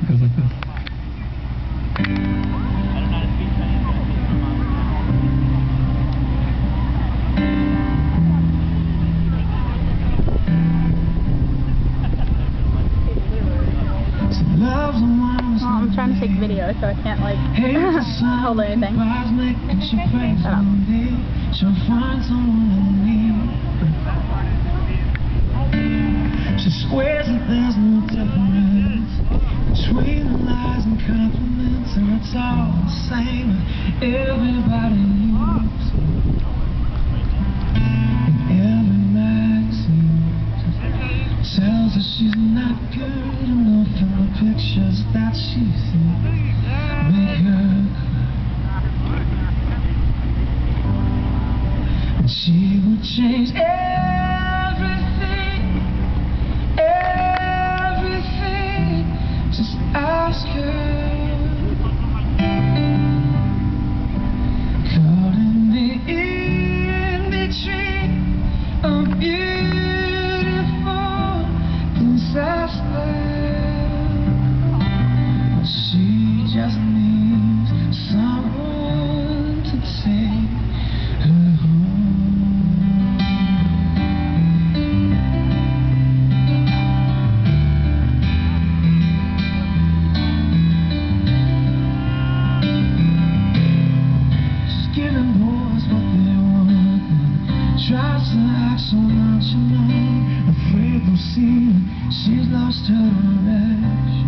It goes like this. I'm trying to take video, so I can't like hold anything. Shut up. She swears that there's no difference between the lies and compliments, and it's all the same. Everybody leaves, and every magazine tells her she's not good enough, and the pictures that she sees make her cry. And she would change everything, just ask her. Caught in the in-between of beautiful disaster. She just needs someone to take her home. She's giving boys what they want, tries to act so nonchalant, afraid they'll see that she's lost her direction.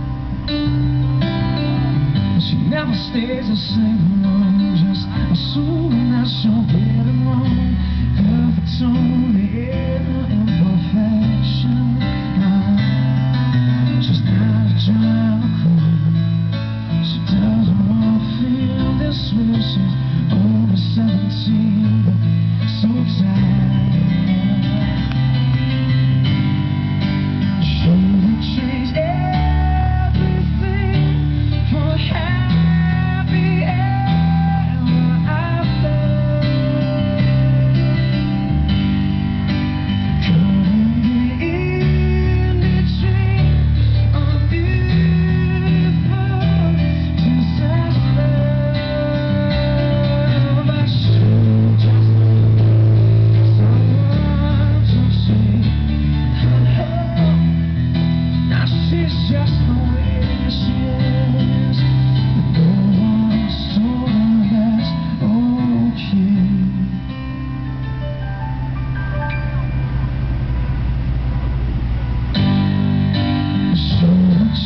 She never stays the same for long, just assuming that she'll get it wrong. Perfect only in her imperfection. She's not a drama queen. She doesn't want to feel this way. She's over 17, but so tired. She would change everything for happy ever after. Caught in the in-between of beautiful disaster. But she just needs someone to take her home. Now she's just the way she is.